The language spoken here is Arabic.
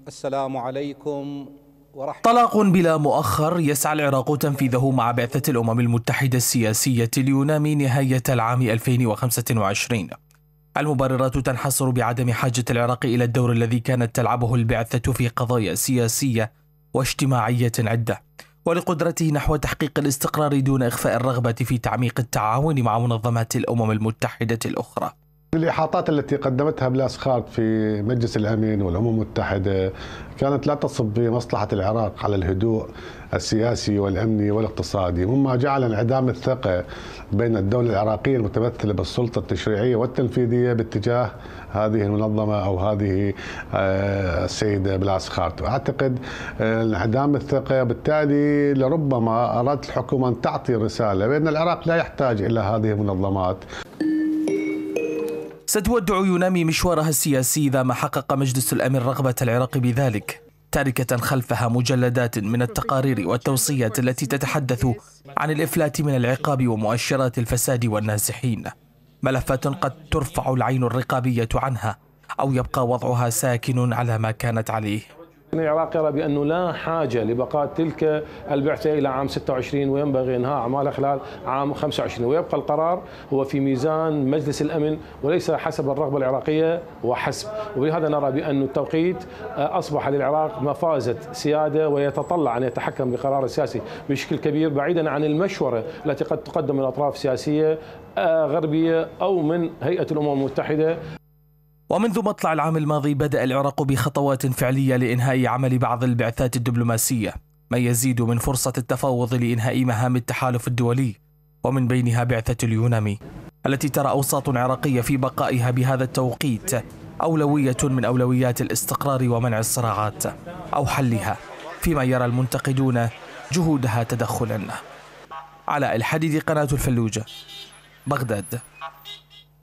السلام عليكم ورحمة طلاق بلا مؤخر يسعى العراق تنفيذه مع بعثة الأمم المتحدة السياسية ليونامي نهاية العام 2025. المبررات تنحصر بعدم حاجة العراق إلى الدور الذي كانت تلعبه البعثة في قضايا سياسية واجتماعية عدة، ولقدرته نحو تحقيق الاستقرار دون إخفاء الرغبة في تعميق التعاون مع منظمات الأمم المتحدة الأخرى. الإحاطات التي قدمتها بلاسخارت في مجلس الأمن والأمم المتحدة كانت لا تصب بمصلحة العراق على الهدوء السياسي والأمني والاقتصادي، مما جعل انعدام الثقة بين الدولة العراقية المتمثلة بالسلطة التشريعية والتنفيذية باتجاه هذه المنظمة أو هذه السيدة بلاسخارت. وأعتقد انعدام الثقة بالتالي لربما أرادت الحكومة أن تعطي رسالة بأن العراق لا يحتاج إلى هذه المنظمات. ستودع يونامي مشوارها السياسي إذا ما حقق مجلس الأمن رغبة العراق بذلك، تاركة خلفها مجلدات من التقارير والتوصيات التي تتحدث عن الإفلات من العقاب ومؤشرات الفساد والنازحين، ملفات قد ترفع العين الرقابية عنها أو يبقى وضعها ساكن على ما كانت عليه. العراق يرى بأنه لا حاجة لبقاء تلك البعثة إلى عام 26 وينبغي إنهاء أعمالها خلال عام 25، ويبقى القرار هو في ميزان مجلس الأمن وليس حسب الرغبة العراقية وحسب. ولهذا نرى بأن التوقيت أصبح للعراق مفازة سيادة ويتطلع أن يتحكم بقرار السياسي بشكل كبير بعيدا عن المشورة التي قد تقدم من أطراف سياسية غربية أو من هيئة الأمم المتحدة. ومنذ مطلع العام الماضي بدأ العراق بخطوات فعلية لإنهاء عمل بعض البعثات الدبلوماسية، ما يزيد من فرصة التفاوض لإنهاء مهام التحالف الدولي، ومن بينها بعثة اليونامي التي ترى أوساط عراقية في بقائها بهذا التوقيت أولوية من أولويات الاستقرار ومنع الصراعات أو حلها، فيما يرى المنتقدون جهودها تدخلا. علاء الحديدي، قناة الفلوجة، بغداد.